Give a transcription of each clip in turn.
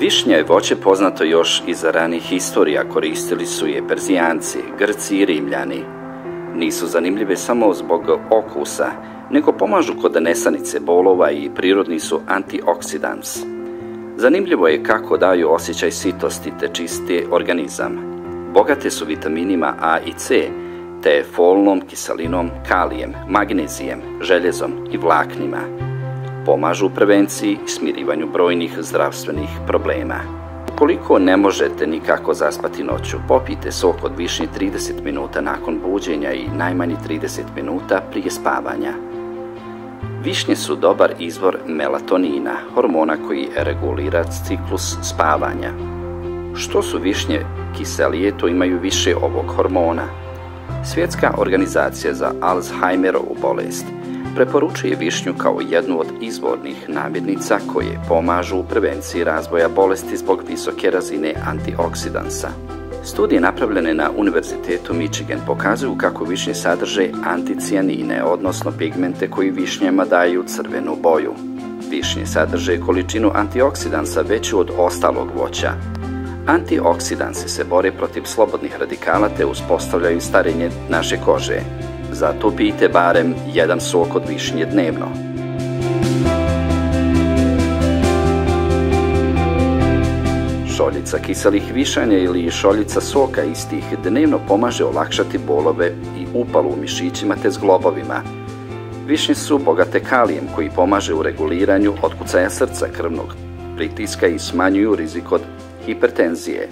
Višnja je voće poznato još iz ranih historija, koristili su je Perzijanci, Grci i Rimljani. Nisu zanimljive samo zbog okusa, nego pomažu kod nesanice, bolova i prirodni su antioksidans. Zanimljivo je kako daju osjećaj sitosti te čiste organizam. Bogate su vitaminima A i C, te folnom kiselinom, kalijem, magnezijem, željezom i vlaknima. Pomažu u prevenciji i smirivanju brojnih zdravstvenih problema. Ukoliko ne možete nikako zaspati noću, popijte sok od višnje 30 minuta nakon buđenja i najmanje 30 minuta prije spavanja. Višnje su dobar izvor melatonina, hormona koji regulira ciklus spavanja. Što su višnje kiselije, to imaju više ovog hormona. Svjetska organizacija za Alzheimerovu bolest preporučuje višnju kao jednu od izvornih namirnica koje pomažu u prevenciji razvoja bolesti zbog visoke razine antioksidansa. Studije napravljene na Univerzitetu Michigan pokazuju kako višnje sadrže anticijanine, odnosno pigmente koji višnjama daju crvenu boju. Višnje sadrže količinu antioksidansa veću od ostalog voća. Antioksidansi se bore protiv slobodnih radikala te uspostavljaju starenje naše kože. Zato pijte barem jedan sok od višnje dnevno. Šoljica kiselih višanja ili šoljica soka istih dnevno pomaže olakšati bolove i upalu u mišićima te zglobovima. Višnje su bogate kalijem koji pomaže u reguliranju otkucaja srca, krvnog pritiska i smanjuju rizik od hipertenzije.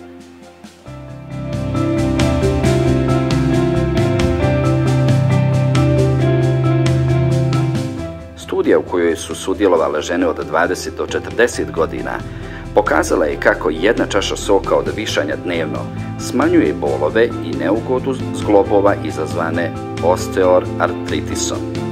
Studija u kojoj su sudjelovale žene od 20 do 40 godina pokazala je kako jedna čaša soka od višanja dnevno smanjuje bolove i neugodu zglobova izazvane osteoartritisom.